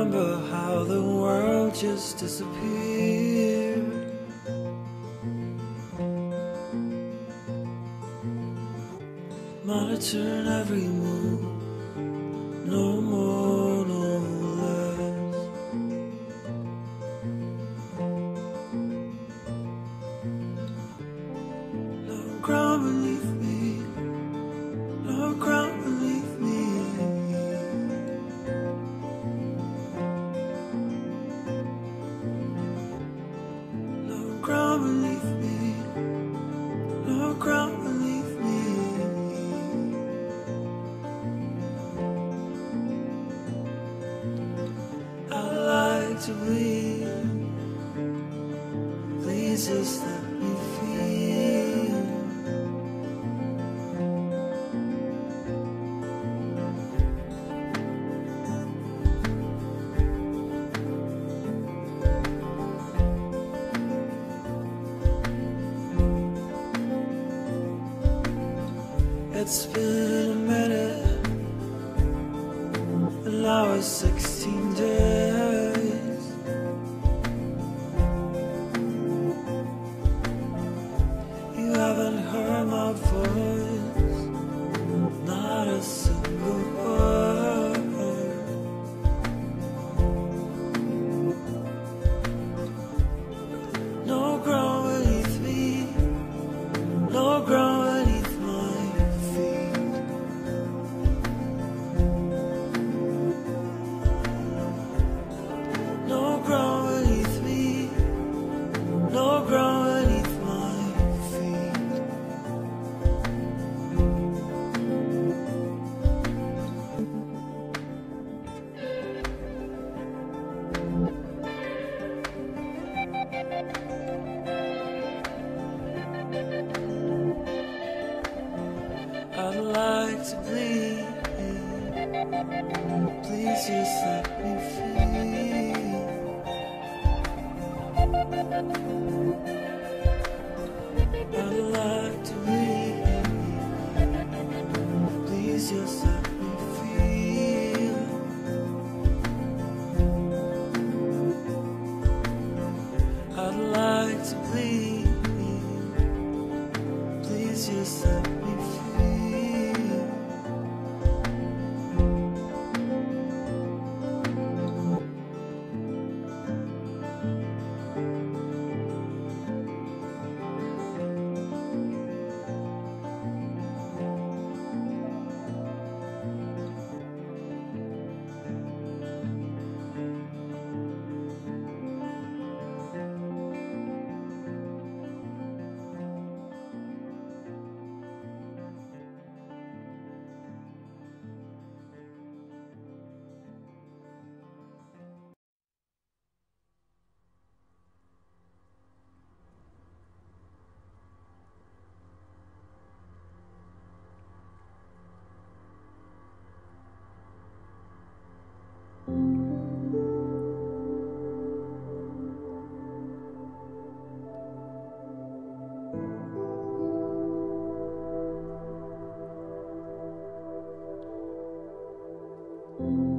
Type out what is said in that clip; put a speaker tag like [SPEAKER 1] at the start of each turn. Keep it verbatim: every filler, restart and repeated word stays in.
[SPEAKER 1] remember how the world just disappeared. Monitoring every move, no more, no less. No ground beneath me, no ground beneath me. No ground beneath me, no ground beneath me. I'd like to bleed, please just let me feel. It's been a minute, and now it's sixteen days. You haven't heard my voice, not a single word. No ground beneath me, no ground beneath my feet. No ground beneath me, no ground beneath my feet. I'd like to bleed, please just let me feel. I'd like to bleed, please just let me feel. I'd like to bleed, please just let me feel.
[SPEAKER 2] you.